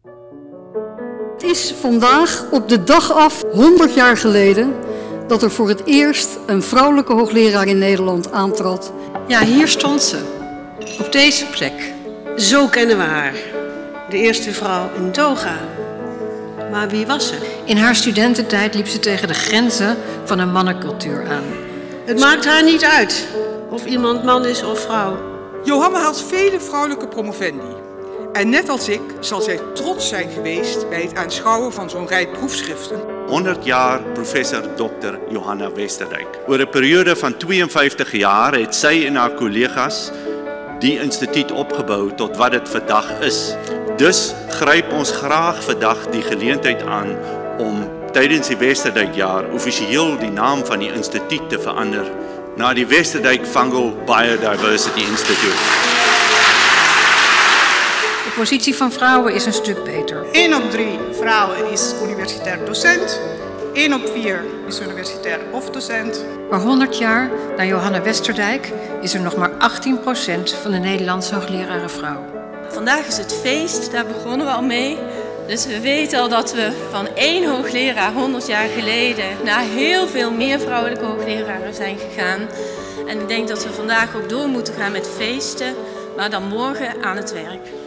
Het is vandaag op de dag af 100 jaar geleden dat er voor het eerst een vrouwelijke hoogleraar in Nederland aantrad. Ja, hier stond ze, op deze plek. Zo kennen we haar, de eerste vrouw in toga. Maar wie was ze? In haar studententijd liep ze tegen de grenzen van een mannencultuur aan. Het maakt haar niet uit of iemand man is of vrouw. Johanna had vele vrouwelijke promovendi. En net als ik zal zij trots zijn geweest bij het aanschouwen van zo'n rij proefschriften. 100 jaar professor Dr. Johanna Westerdijk. Oor 'n periode van 52 jaar het sy en haar kollegas die instituut opgebou tot wat dit vandag is. Dus gryp ons graag vandag die geleentheid aan om tydens die Westerdykjaar offisieel die naam van die instituut te verander na die Westerdijk Fungal Biodiversity Institute. De positie van vrouwen is een stuk beter. 1 op 3 vrouwen is universitair docent. 1 op 4 is universitair hofdocent. Maar 100 jaar na Johanna Westerdijk is er nog maar 18% van de Nederlandse hoogleraren vrouw. Vandaag is het feest, daar begonnen we al mee. Dus we weten al dat we van 1 hoogleraar 100 jaar geleden naar heel veel meer vrouwelijke hoogleraren zijn gegaan. En ik denk dat we vandaag ook door moeten gaan met feesten, maar dan morgen aan het werk.